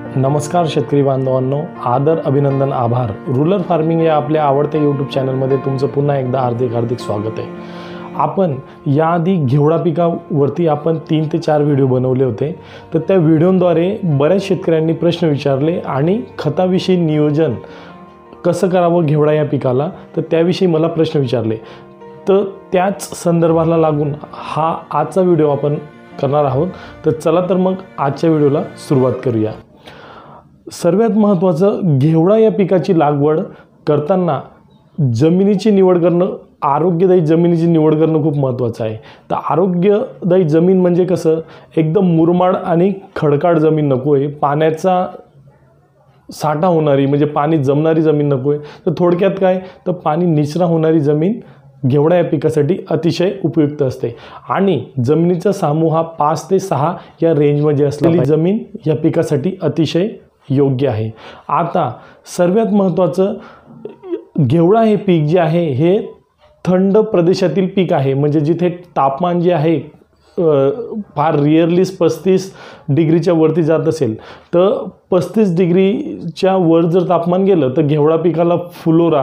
नमस्कार शेतकरी बांधवांनो, आदर, अभिनंदन, आभार. रूरल फार्मिंग या आपल्या आवडत्या यूट्यूब चॅनलमध्ये तुमचं पुन्हा एकदा हार्दिक स्वागत आहे. आपण याआधी घेवडा पिकावरती आपण 3 ते 4 व्हिडिओ बनवले होते. तर त्या व्हिडिओद्वारे बऱ्याच शेतकऱ्यांनी प्रश्न विचारले आणि खताविषयी नियोजन कसं करावं घेवडा या पिकाला, तर त्याविषयी मला प्रश्न विचारले. तर त्याच संदर्भाला लागून हा आजचा व्हिडिओ आपण करणार आहोत. तर चला तर मग आजच्या व्हिडिओला सुरुवात करूया. सर्वात महत्त्वाचं, घेवडा या पिकाची लागवड करताना जमिनीची निवड करणं, आरोग्यदायी जमिनीची निवड करणं खूप महत्त्वाचं आहे. तर आरोग्यदायी जमीन म्हणजे कसं, एकदम मुरमाड आणि खडकाळ जमीन नको आहे, पाण्याचा साठा होणारी म्हणजे पाणी जमणारी जमीन नको आहे. तर थोडक्यात काय, तर पाणी निचरा होणारी जमीन घेवडा या पिकासाठी अतिशय उपयुक्त असते. आणि जमिनीचा समूह हा 5 ते 6 या रेंजमध्ये असलेली जमीन या पिकासाठी अतिशय योग्य आहे. आता सर्वात महत्त्वाचं, घेवडा हे पीक जे आहे हे थंड प्रदेशातील पीक आहे. म्हणजे जिथे तापमान जे आहे फार रिअरली 35 डिग्रीच्या वरती जात असेल, तर 35 डिग्रीच्या वर जर तापमान गेलं तर घेवडा पिकाला फुलोरा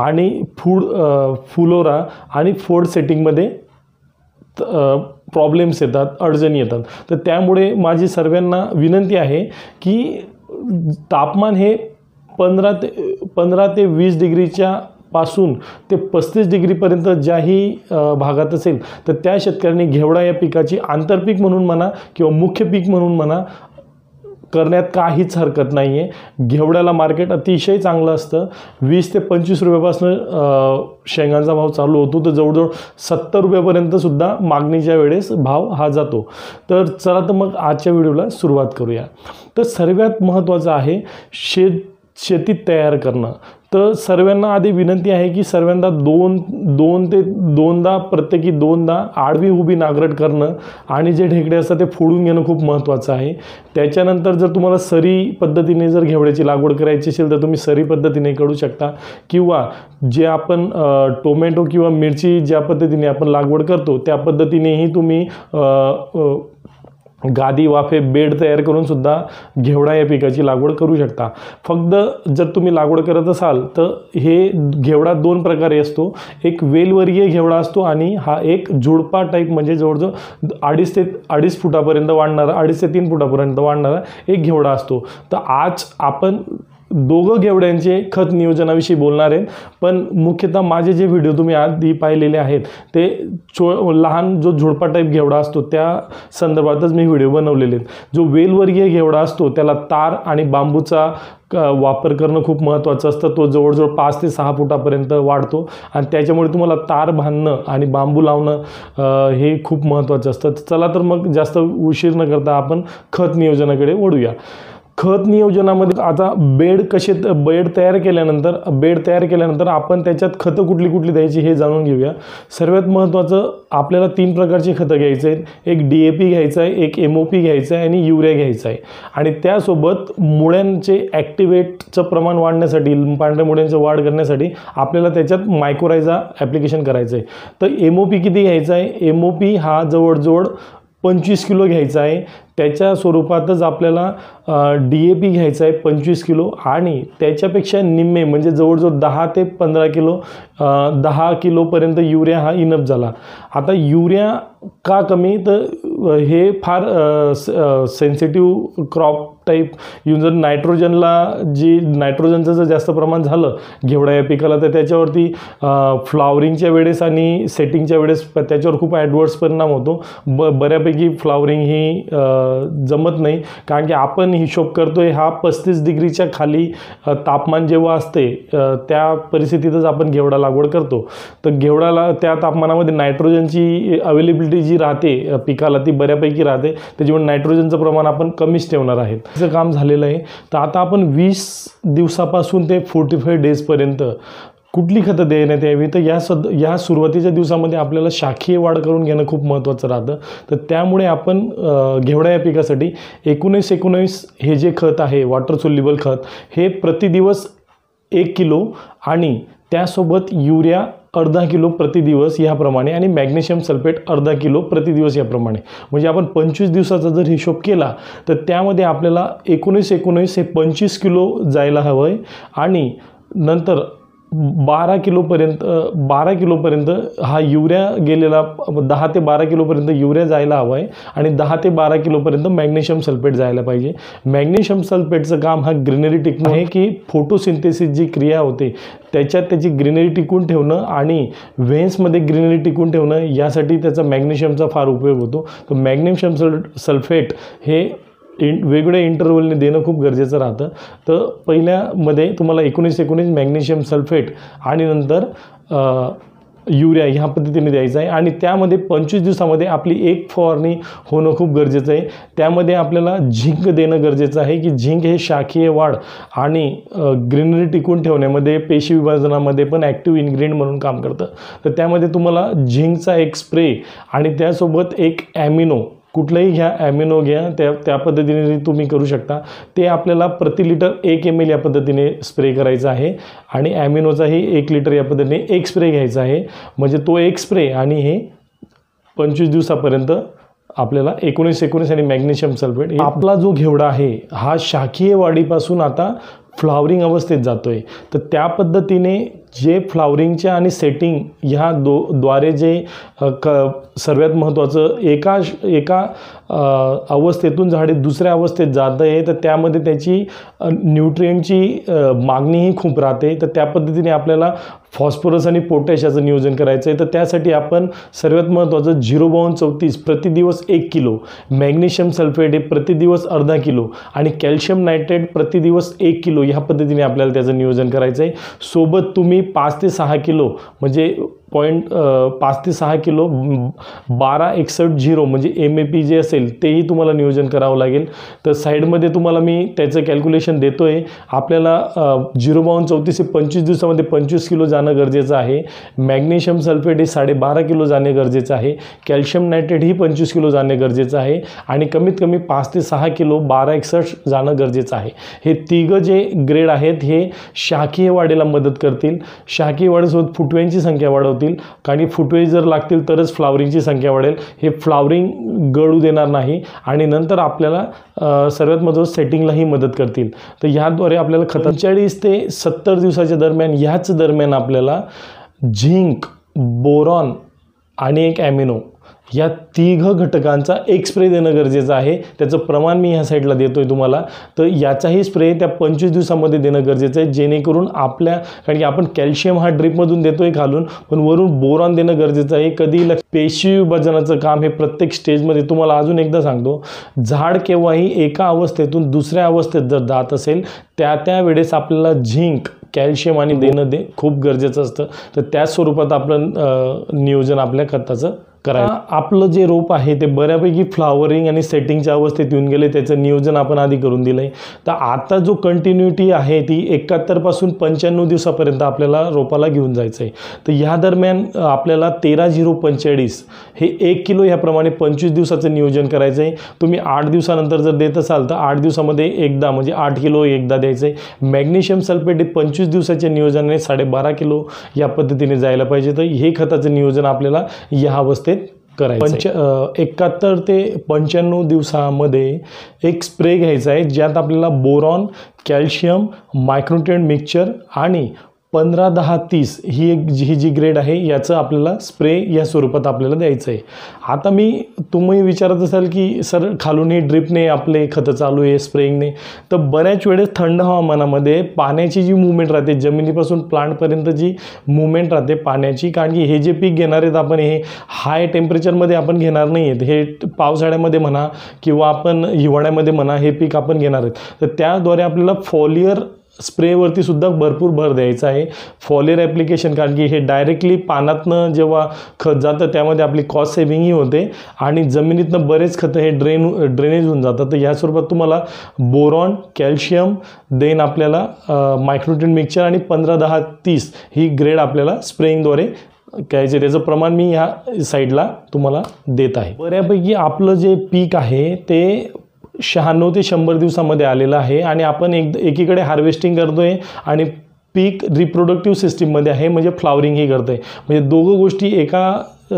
आणि फोड सेटिंगमध्ये प्रॉब्लेम्स येतात, अडचणी येतात. तर त्यामुळे माझी सर्वांना विनंती आहे की तापमान हे 15 ते 20 डिग्रीच्या पासून ते 35 डिग्रीपर्यंत ज्याही भागात असेल, तर त्या शेतकऱ्यांनी घेवडा या पिकाची आंतरपीक म्हणून म्हणा किंवा मुख्य पीक म्हणून म्हणा करण्यात काहीच हरकत नाही आहे. घेवड्याला मार्केट अतिशय चांगलं असतं. 20 ते 25 रुपयापासून शेंगांचा भाव चालू होतो, तर जवळजवळ 70 रुपयापर्यंतसुद्धा मागणीच्या वेळेस भाव हा जातो. तर चला तर मग आजच्या व्हिडिओला सुरुवात करूया. तर सर्वात महत्त्वाचं आहे शेती तयार करणं. तर सर्वांना आधी विनंती आहे की सर्वांना प्रत्येकी दोनदा आडवी उभी नांगरट करणं आणि जे ढेकळे असतात ते फोडून घेणं खूप महत्त्वाचं आहे. त्याच्यानंतर जर तुम्हाला सरी पद्धतीने जर घेवड्याची लागवड करायची असेल तर तुम्ही सरी पद्धतीने करू शकता, किंवा जे आपण टोमॅटो किंवा मिरची ज्या पद्धतीने आपण लागवड करतो त्या पद्धतीनेही तुम्ही गादी वाफे बेड तयार करून सुद्धा घेवडा या पिकाची लागवड करू शकता. फक्त जर तुम्ही लागवड करत असाल तर हे घेवडा 2 प्रकारे असतो. एक वेलवर्गीय घेवडा असतो आणि हा एक झुडपा टाईप, म्हणजे जवळजवळ 2.5 फुटापर्यंत वाढणारा, 2.5 ते 3 फुटापर्यंत वाढणारा एक घेवडा असतो. तर आज आपण दोघं घेवड्यांचे खत नियोजनाविषयी बोलणार आहेत. पण मुख्यतः माझे जे व्हिडिओ तुम्ही आधी पाहिलेले आहेत ते लहान जो झुडपा टाईप घेवडा असतो त्या संदर्भातच मी व्हिडिओ बनवलेले आहेत. जो वेलवर्गीय घेवडा असतो त्याला तार आणि बांबूचा वापर करणं खूप महत्त्वाचं असतं. तो जवळजवळ 5 ते 6 फुटापर्यंत वाढतो आणि त्याच्यामुळे तुम्हाला तार बांधणं आणि बांबू लावणं हे खूप महत्त्वाचं असतं. चला तर मग जास्त उशीर न करता आपण खत नियोजनाकडे वळूया. खत नियोजनामध्ये आता बेड तयार केल्यानंतर आपण त्याच्यात खतं कुठली द्यायची हे जाणून घेऊया. सर्वात महत्त्वाचं, आपल्याला 3 प्रकारची खतं घ्यायची आहेत. एक DAP घ्यायचं आहे, एक MOP घ्यायचं आहे आणि युरिया घ्यायचं आहे. आणि त्यासोबत मुळ्यांचे ॲक्टिवेटचं प्रमाण वाढण्यासाठी, पांढऱ्या मुळ्यांचं वाढ करण्यासाठी आपल्याला त्याच्यात मायक्रोरायझा ॲप्लिकेशन करायचं आहे. तर MOP किती घ्यायचा आहे? MOP हा जवळजवळ 25 किलो घ्यायचा आहे. त्याच्या स्वरूपातच आपल्याला DAP घ्यायचा आहे 25 किलो आणि त्याच्यापेक्षा निम्मे म्हणजे जवळजवळ 10 ते 15 किलो 10 किलोपर्यंत युरिया हा इनफ झाला. आता युरिया का कमी, तर हे फार सेन्सिटिव्ह क्रॉप टाईप, जर नायट्रोजनचं जर जास्त प्रमाण झालं घेवडा या पिकाला तर त्याच्यावरती फ्लावरिंगच्या वेळेस आणि सेटिंगच्या वेळेस त्याच्यावर खूप ॲडवर्स परिणाम होतो. बऱ्यापैकी फ्लावरिंग ही जमत नाही, कारण की आपण हिशोब करतोय हा 35 डिग्रीच्या खाली तापमान जेव्हा असते त्या परिस्थितीतच आपण घेवडा लागवड करतो. तर घेवडाला त्या तापमानामध्ये नायट्रोजनची अवेलेबिलिटी जी राहते पिकाला ती बऱ्यापैकी राहते. त्याच्यामुळे नायट्रोजनचं प्रमाण आपण कमीच ठेवणार आहे. त्याचं काम झालेलं आहे. तर आता आपण 20 दिवसापासून ते 45 डेजपर्यंत कुठली खतं देण्यात यावी, तर या सुरुवातीच्या दिवसामध्ये आपल्याला शाखीय वाढ करून घेणं खूप महत्त्वाचं राहतं. तर त्यामुळे आपण घेवडा या पिकासाठी 19-19 हे जे खत आहे वॉटर सोल्युबल खत, हे प्रतिदिवस 1 किलो आणि त्यासोबत युरिया अर्धा किलो प्रतिदिवस याप्रमाणे आणि मॅग्नेशियम सल्फेट अर्धा किलो प्रतिदिवस याप्रमाणे. म्हणजे आपण 25 दिवसाचा जर हिशोब केला तर त्यामध्ये आपल्याला 19 हे 25 किलो जायला हवं आहे आणि नंतर 12 किलोपर्यंत हा युरिया गेलेला 10 ते 12 किलोपर्यंत युरिया जायला हवा आहे आणि 10 ते 12 किलोपर्यंत मॅग्नेशियम सल्फेट जायला पाहिजे. मॅग्नेशियम सल्फेटचं काम हा ग्रीनरी टिकणं आहे की फोटोसिंथेसिस जी क्रिया होते त्याच्यात त्याची ग्रीनरी टिकून ठेवणं आणि व्हेन्समध्ये ग्रीनरी टिकून ठेवणं यासाठी त्याचा मॅग्नेशियमचा फार उपयोग होतो. तर मॅग्नेशियम सल्फेट हे वेगवेगळ्या इंटरवलने देणं खूप गरजेचं राहतं. तर पहिल्यामध्ये तुम्हाला 19 मॅग्नेशियम सल्फेट आणि नंतर युरिया ह्या पद्धतीने द्यायचं आहे आणि त्यामध्ये 25 दिवसामध्ये आपली एक फवारणी होणं खूप गरजेचं आहे. त्यामध्ये आपल्याला झिंक देणं गरजेचं आहे की झिंक हे शाखीय वाढ आणि ग्रीनरी टिकून ठेवण्यामध्ये पेशी विभाजनामध्ये पण ॲक्टिव्ह इन्ग्रेडियंट म्हणून काम करतं. तर त्यामध्ये तुम्हाला झिंकचा एक स्प्रे आणि त्यासोबत एक ॲमिनो कुठलंही घ्या, ॲमिनो घ्या, त्या पद्धतीने तुम्ही करू शकता. ते आपल्याला प्रति लिटर 1 ml या पद्धतीने स्प्रे करायचा आहे आणि ॲमिनोचाही 1 लिटर या पद्धतीने एक स्प्रे घ्यायचा आहे. म्हणजे तो एक स्प्रे आणि हे 25 दिवसापर्यंत आपल्याला 19 आणि मॅग्नेशियम सल्फेट. आपला जो घेवडा आहे हा शाखीय वाढीपासून आता फ्लावरिंग अवस्थेत जातो आहे. तर त्या पद्धतीने जे फ्लावरिंगच्या आणि सेटिंग ह्या द्वारे जे सर्वात महत्त्वाचं एका अवस्थेतून झाडे दुसऱ्या अवस्थेत जात आहे तर त्यामध्ये त्याची न्यूट्रिएंटची मागणीही खूप राहते. तर त्या पद्धतीने आपल्याला फॉस्फरस आणि पोटॅशियमचं नियोजन करायचं आहे. तर त्यासाठी आपण सर्वात महत्त्वाचं 0:34 प्रतिदिवस 1 किलो, मॅग्नेशियम सल्फेट हे प्रतिदिवस अर्धा किलो आणि कॅल्शियम नायट्रेट प्रतिदिवस 1 किलो ह्या पद्धतीने आपल्याला त्याचं नियोजन करायचं आहे. सोबत तुम्ही 5 ते 6 किलो म्हणजे 5 ते 6 किलो 1261 म्हणजे MAP जे असेल तेही तुम्हाला नियोजन करावं लागेल. तर साईडमध्ये तुम्हाला मी त्याचं कॅल्क्युलेशन देतो आहे. आपल्याला 0:34 हे 25 दिवसामध्ये 25 किलो जाणं गरजेचं आहे. मॅग्नेशियम सल्फेट हे 12.5 किलो जाणे गरजेचं आहे. कॅल्शियम नायट्रेट ही 25 किलो जाणे गरजेचं आहे आणि कमीत कमी 5 ते 6 किलो 1261 जाणं गरजेचं आहे. हे तिघं जे ग्रेड आहेत हे शाखीय वाढीला मदत करतील. शाखीय वाढीसोबत फुटव्यांची संख्या वाढवतील कारण फुटवे जर लागतील तरच फ्लावरिंगची संख्या वाढेल. हे फ्लावरिंग गळू देणार नाही आणि नंतर आपल्याला सर्वात महत्त्वाचं सेटिंगलाही मदत करतील. तर ह्याद्वारे आपल्याला 45 ते 70 दिवसाच्या दरम्यान ह्याच दरम्यान आपल्याला झिंक, बोरॉन आणि एक ॲमिनो या तिघ घटकांचा एक स्प्रे देणं गरजेचं आहे. त्याचं प्रमाण मी ह्या साईडला देतो आहे तुम्हाला. तर याचाही स्प्रे त्या 25 दिवसामध्ये देणं गरजेचं आहे जेणेकरून कारण की आपण कॅल्शियम हा ड्रिपमधून देतो आहे घालून पण वरून बोरॉन देणं गरजेचं आहे. कधी पेशी विभाजनाचं काम हे प्रत्येक स्टेजमध्ये. तुम्हाला अजून एकदा सांगतो, झाड केव्हाही एका अवस्थेतून दुसऱ्या अवस्थेत जर जात असेल त्या वेळेस आपल्याला झिंक, कॅल्शियम आणि देणं खूप गरजेचं असतं. तर त्याच स्वरूपात आपलं नियोजन आपल्या खताचं करायचं. आपलं जे रोप आहे ते बऱ्यापैकी फ्लावरिंग आणि सेटिंगच्या अवस्थेत येऊन गेले. त्याचं नियोजन आपण आधी करून दिलं आहे. तर आता जो कंटिन्युटी आहे ती 71 पासून 95 दिवसापर्यंत आपल्याला रोपाला घेऊन जायचं आहे. तर ह्या दरम्यान आपल्याला 13:045 हे 1 किलो ह्याप्रमाणे 25 दिवसाचं नियोजन करायचं आहे. तुम्ही 8 दिवसानंतर जर देत असाल तर 8 दिवसामध्ये एकदा म्हणजे 8 किलो एकदा द्यायचं आहे. मॅग्नेशियम सल्फेट हे 25 दिवसाच्या नियोजनाने 12.5 किलो या पद्धतीने जायला पाहिजे. तर हे खताचं नियोजन आपल्याला या अवस्थेत करायचं. 71 ते 95 दिवसामध्ये एक स्प्रे घ्यायचा आहे ज्यात आपल्याला बोरॉन, कॅल्शियम, मायक्रोन्यूट्रिएंट मिक्सचर आणि 15-10-30 ही जी ग्रेड आहे याचं आपल्याला स्प्रे या स्वरूपात आपल्याला द्यायचं आहे. आता तुम्ही विचारत असाल की सर खालूनही ड्रिपने आपले खतं चालू आहे स्प्रेइंगने. तर बऱ्याच वेळेस थंड हवामानामध्ये पाण्याची जी मूवमेंट राहते, जमिनीपासून प्लांटपर्यंत जी मूवमेंट राहते पाण्याची, कारण की हे जे पीक घेणार आहेत आपण हे हाय टेम्परेचरमध्ये आपण घेणार नाही आहेत. हे पावसाळ्यामध्ये म्हणा किंवा आपण हिवाळ्यामध्ये म्हणा हे पीक आपण घेणार आहेत. तर त्याद्वारे आपल्याला फॉलियर स्प्रेवरती सुद्धा भरपूर भर द्यायचा आहे. फॉलियर ॲप्लिकेशन कारण की हे डायरेक्टली पानातनं जेव्हा खत जातं त्यामध्ये आपली कॉस्ट सेव्हिंगही होते आणि जमिनीतनं बरेच खतं हे ड्रेनेज होऊन जातात. तर या स्वरूपात तुम्हाला बोरॉन, कॅल्शियम देन आपल्याला मायक्रोन्यूट्रिएंट मिक्सचर आणि 15-10-30 ही ग्रेड आपल्याला स्प्रेइंगद्वारे घ्यायचे. त्याचं प्रमाण मी ह्या साईडला तुम्हाला देत आहे. बऱ्यापैकी आपलं जे पीक आहे ते 96 ते 100 दिवसामध्ये आलेलं आहे आणि आपण एकीकडे हार्वेस्टिंग करतो आहे आणि पीक रिप्रोडक्टिव्ह सिस्टीममध्ये आहे, म्हणजे फ्लावरिंग ही करते. म्हणजे दोघं गोष्टी एका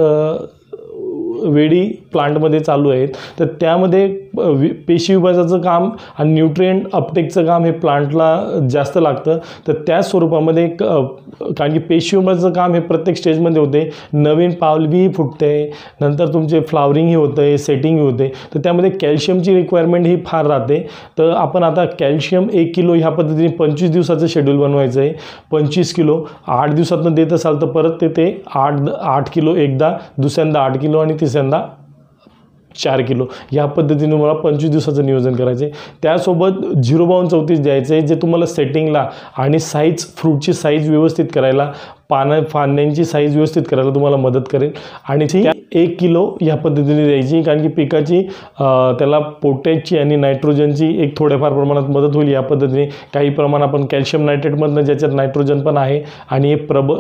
वेळी प्लांटमध्ये चालू आहेत. तर त्यामध्ये पेशी विभाजनाचं काम आणि न्यूट्रिएंट अपटेकचं काम हे प्लांटला जास्त लागतं. तर त्या स्वरूपामध्ये कारण की पेशी विभाजनाचं काम हे प्रत्येक स्टेजमध्ये होते. नवीन पालवीही फुटते, नंतर तुमचे फ्लावरिंगही होतं आहे, सेटिंगही होते. तर त्यामध्ये कॅल्शियमची रिक्वायरमेंट ही फार राहते. तर आपण आता कॅल्शियम 1 किलो ह्या पद्धतीने 25 दिवसाचं शेड्यूल बनवायचं आहे. 25 किलो 8 दिवसातनं देत असाल तर परत ते 8 किलो एकदा, दुसऱ्यांदा 8 किलो आणि तिसऱ्यांदा 4 किलो या पद्धतीने मला 25 दिवसाचं नियोजन करायचं आहे. त्यासोबत 0-32-34 द्यायचं आहे, जे तुम्हाला सेटिंगला आणि साईज, फ्रूटची साईज व्यवस्थित करायला, फांद्यांची साईज व्यवस्थित करायला तुम्हाला मदत करेल. आणि ती 1 किलो या पद्धतीने द्यायची, कारण की पिकाची त्याला पोटॅशची आणि नायट्रोजनची एक थोड्याफार प्रमाणात मदत होईल. या पद्धतीने काही प्रमाण आपण कॅल्शियम नायट्रेटमधनं, ज्याच्यात नायट्रोजन पण आहे, आणि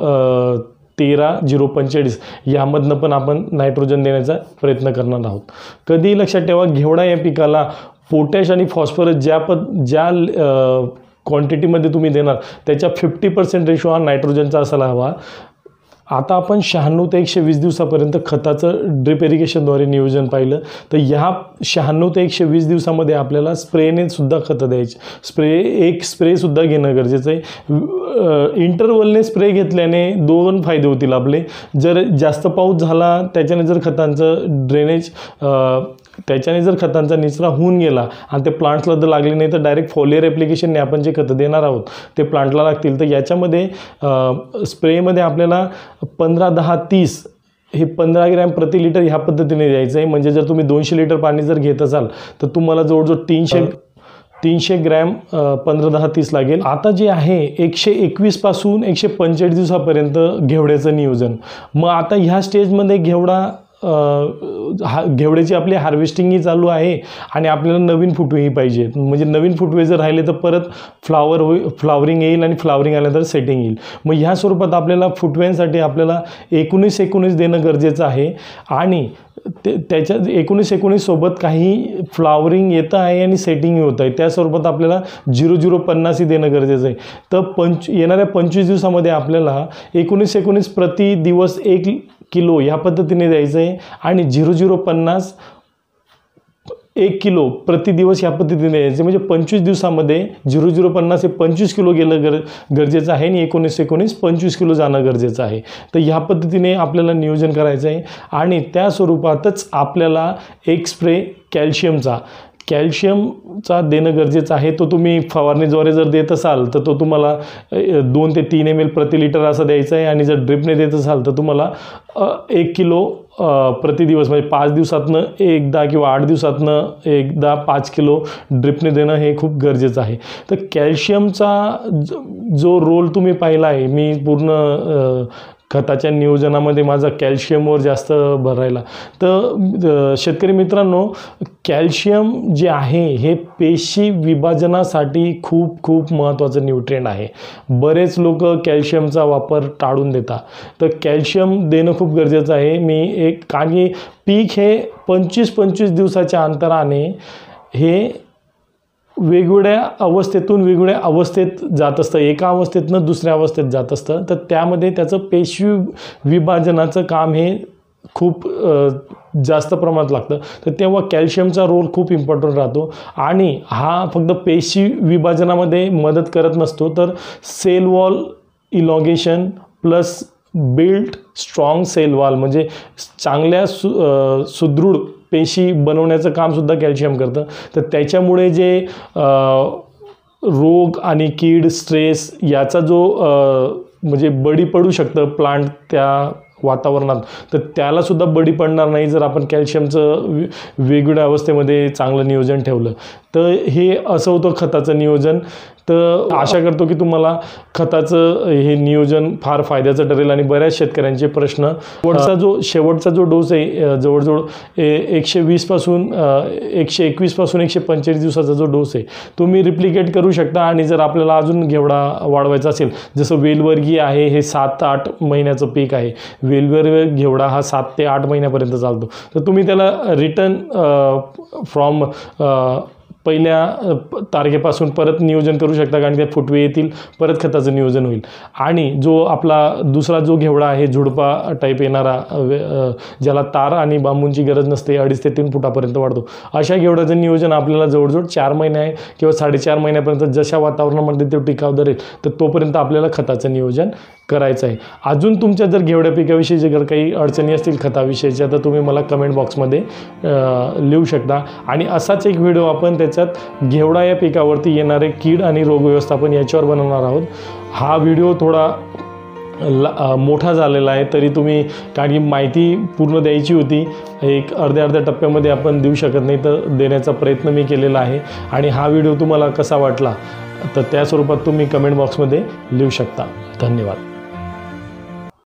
13-0-45 यामधनं पण आपण नायट्रोजन देण्याचा प्रयत्न करणार आहोत. कधीही लक्षात ठेवा, घेवडा या पिकाला पोटॅश आणि फॉस्फरस ज्या क्वांटिटीमध्ये तुम्ही देणार त्याच्या 50% रेशो हा नायट्रोजनचा असायला हवा. आता आपण 96 ते 120 दिवसापर्यंत खताचं ड्रिप इरिगेशनद्वारे नियोजन पाहिलं. तर ह्या 96 ते 120 दिवसामध्ये आपल्याला स्प्रेने सुद्धा खतं द्यायची. एक स्प्रेसुद्धा घेणं गरजेचं आहे. इंटरवलने स्प्रे घेतल्याने 2 फायदे होतील आपले. जर जास्त पाऊस झाला, त्याच्याने जर खतांचा निचरा होऊन गेला आणि ते प्लांट्सला जर लागले नाही, तर डायरेक्ट फॉलियर ॲप्लिकेशनने आपण जे खतं देणार आहोत ते प्लांटला लागतील. तर याच्यामध्ये स्प्रेमध्ये आपल्याला 15-10-30 हे 15 ग्रॅम प्रति लिटर ह्या पद्धतीने द्यायचं आहे. म्हणजे जर तुम्ही 200 लिटर पाणी जर घेत असाल तर तुम्हाला जवळजवळ 300 ग्रॅम 15-10-30 लागेल. आता जे आहे 121 पासून 145 दिवसापर्यंत घेवड्याचं नियोजन. मग आता ह्या स्टेजमध्ये घेवड्याची आपली हार्वेस्टिंगही चालू आहे आणि आपल्याला नवीन फुटवेही पाहिजे. म्हणजे नवीन फुटवे जर राहिले तर परत फ्लावरिंग येईल आणि फ्लावरिंग आल्यानंतर सेटिंग येईल. मग ह्या स्वरूपात आपल्याला फुटव्यांसाठी आपल्याला 19-19 देणं गरजेचं आहे. आणि त्याच्या 19-19 सोबत काही फ्लावरिंग येतं आहे आणि सेटिंगही होत आहे. त्या स्वरूपात आपल्याला 0-0-50 देणं गरजेचं आहे. तर येणाऱ्या 25 दिवसामध्ये आपल्याला 19-19 प्रति दिवस 1 किलो ह्या पद्धतीने द्यायचं आहे. आणि 0-0-50 1 किलो प्रति दिवस ह्या पद्धतीने द्यायचे. म्हणजे 25 दिवसामध्ये 0-0-50 हे 25 किलो गेलं गरजेचं आहे आणि 19-19 25 किलो जाणं गरजेचं आहे. तर ह्या पद्धतीने आपल्याला नियोजन करायचं आहे. आणि त्या स्वरूपातच आपल्याला एक स्प्रे कॅल्शियमचा देणं गरजेचं आहे. तो तुम्ही फवारणीद्वारे जर देत असाल तर तो तुम्हाला 2 ते 3 ml प्रति लिटर असं द्यायचं आहे. आणि जर ड्रिपने देत असाल तर तुम्हाला 1 किलो प्रतिदिवस, म्हणजे 5 दिवसातनं एकदा किंवा 8 दिवसातनं एकदा 5 किलो ड्रिपने देणं हे खूप गरजेचं आहे. तर कॅल्शियमचा जो रोल तुम्ही पाहिला आहे, मी पूर्ण खताच्या नियोजनामध्ये माझा कॅल्शियमवर जास्त भर राहिला. तर शेतकरी मित्रांनो, कॅल्शियम जे आहे हे पेशी विभाजनासाठी खूप खूप महत्त्वाचं न्यूट्रिएंट आहे. बरेच लोक कॅल्शियमचा वापर टाळून देतात. तर कॅल्शियम देणं खूप गरजेचं आहे. कारण की पीक हे 25-25 दिवसाच्या अंतराने हे वेगवेगळ्या अवस्थेतून वेगवेगळ्या अवस्थेत जात असतं, एका अवस्थेतनं दुसऱ्या अवस्थेत जात असतं. तर त्यामध्ये त्याचं पेशी विभाजनाचं काम हे खूप जास्त प्रमाणात लागतं. तर तेव्हा कॅल्शियमचा रोल खूप इम्पॉर्टंट राहतो. आणि हा फक्त पेशी विभाजनामध्ये मदत करत नसतो, तर cell wall elongation plus built strong cell wall, म्हणजे चांगल्या सुदृढ पेशी बनवण्याचं कामसुद्धा कॅल्शियम करतं. तर त्याच्यामुळे जे रोग आणि कीड, स्ट्रेस याचा जो म्हणजे बळी पडू शकतं प्लांट त्या वातावरणात, तर त्यालासुद्धा बळी पडणार नाही जर आपण कॅल्शियमचं वेगवेगळ्या अवस्थेमध्ये चांगलं नियोजन ठेवलं. तर हे असं होतं खताचं नियोजन. तर आशा करतो की तुम्हाला खताचं हे नियोजन फार फायद्याचं ठरेल. आणि बऱ्याच शेतकऱ्यांचे प्रश्न, शेवटचा जो डोस आहे जवळजवळ 120 पासून 121 पासून 145 दिवसाचा जो डोस आहे तो मी रिप्लिकेट करू शकता. आणि जर आपल्याला अजून घेवडा वाढवायचा असेल, जसं वेलवर्गीय आहे हे 7 ते 8 महिन्याचं पीक आहे, वेलवर्गीय घेवडा हा 7 ते 8 महिन्यापर्यंत चालतो. तर तुम्ही त्याला रिटर्न फ्रॉम पहिल्या तारखेपासून परत नियोजन करू शकता, कारण त्यात फुटवे येतील, परत खताचं नियोजन होईल. आणि जो आपला दुसरा जो घेवडा आहे झुडपा टाईप येणारा, ज्याला तार आणि बांबूंची गरज नसते, 2.5 ते 3 फुटापर्यंत वाढतो, अशा घेवड्याचं नियोजन आपल्याला जवळजवळ 4 महिने आहे किंवा 4.5 महिन्यापर्यंत जशा वातावरणामध्ये तो टिकाव धरेल तर तोपर्यंत आपल्याला खताचं नियोजन करायचं आहे. अजून तुमच्या जर घेवड्या पिकाविषयी जर काही अडचणी असतील खताविषयीच्या तर तुम्ही मला कमेंट बॉक्समध्ये लिहू शकता. आणि असाच एक व्हिडिओ आपण त्याच्यात घेवडा या पिकावरती येणारे कीड आणि रोग व्यवस्थापन याच्यावर बनवणार आहोत. हा व्हिडिओ थोडा मोठा झालेला आहे, तरी तुम्ही, कारण की माहिती पूर्ण द्यायची होती, एक अर्ध्या टप्प्यामध्ये आपण देऊ शकत नाही, तर देण्याचा प्रयत्न मी केलेला आहे. आणि हा व्हिडिओ तुम्हाला कसा वाटला तर त्या स्वरूपात तुम्ही कमेंट बॉक्समध्ये लिहू शकता. धन्यवाद.